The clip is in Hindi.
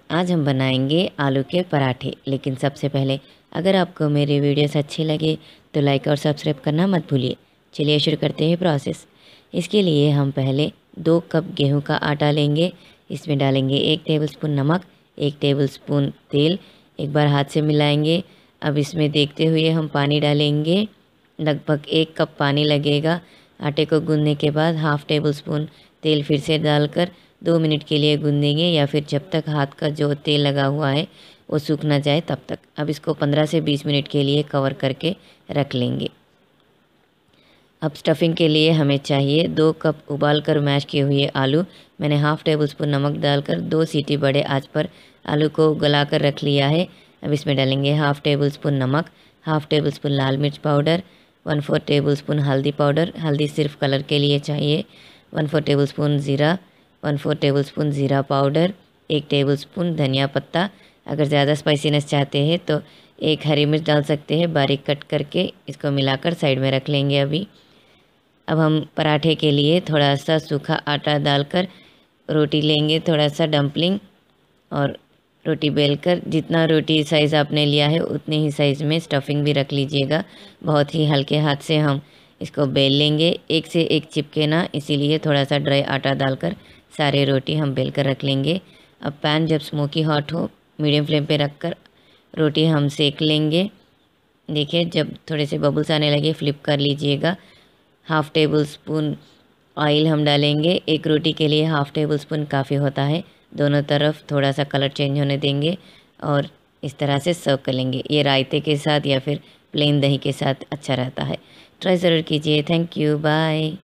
आज हम बनाएंगे आलू के पराठे। लेकिन सबसे पहले अगर आपको मेरे वीडियोस अच्छे लगे तो लाइक और सब्सक्राइब करना मत भूलिए। चलिए शुरू करते हैं प्रोसेस। इसके लिए हम पहले 2 कप गेहूं का आटा लेंगे। इसमें डालेंगे 1 टेबलस्पून नमक, 1 टेबलस्पून तेल। एक बार हाथ से मिलाएंगे। अब इसमें देखते हुए हम पानी डालेंगे। लगभग 1 कप पानी लगेगा। आटे को गूंदने के बाद हाफ़ टेबल स्पून तेल फिर से डालकर 2 मिनट के लिए गूंदेंगे, या फिर जब तक हाथ का जो तेल लगा हुआ है वो सूख ना जाए तब तक। अब इसको 15 से 20 मिनट के लिए कवर करके रख लेंगे। अब स्टफिंग के लिए हमें चाहिए 2 कप उबाल कर मैश किए हुए आलू। मैंने हाफ़ टेबल स्पून नमक डालकर 2 सीटी बड़े आंच पर आलू को गला कर रख लिया है। अब इसमें डालेंगे हाफ़ टेबल स्पून नमक, हाफ़ टेबल स्पून लाल मिर्च पाउडर, 1/4 टेबल स्पून हल्दी पाउडर, हल्दी सिर्फ कलर के लिए चाहिए, 1/4 टेबल स्पून ज़ीरा, 1/4 टेबल स्पून ज़ीरा पाउडर, 1 टेबल स्पून धनिया पत्ता। अगर ज़्यादा स्पाइसीनेस चाहते हैं तो 1 हरी मिर्च डाल सकते हैं बारीक कट करके। इसको मिलाकर साइड में रख लेंगे। अब हम पराठे के लिए थोड़ा सा सूखा आटा डालकर रोटी लेंगे, थोड़ा सा डम्पलिंग, और रोटी बेलकर जितना रोटी साइज़ आपने लिया है उतने ही साइज़ में स्टफिंग भी रख लीजिएगा। बहुत ही हल्के हाथ से हम इसको बेल लेंगे, एक से एक चिपके ना, इसीलिए थोड़ा सा ड्राई आटा डालकर सारे रोटी हम बेल कर रख लेंगे। अब पैन जब स्मोकी हॉट हो मीडियम फ्लेम पे रखकर रोटी हम सेक लेंगे। देखिए जब थोड़े से बबल्स आने लगे फ्लिप कर लीजिएगा। हाफ़ टेबल स्पून ऑयल हम डालेंगे। एक रोटी के लिए हाफ़ टेबल स्पून काफ़ी होता है। दोनों तरफ थोड़ा सा कलर चेंज होने देंगे और इस तरह से सर्व कर लेंगे। ये रायते के साथ या फिर प्लेन दही के साथ अच्छा रहता है। ट्राई ज़रूर कीजिए। Thank you, bye.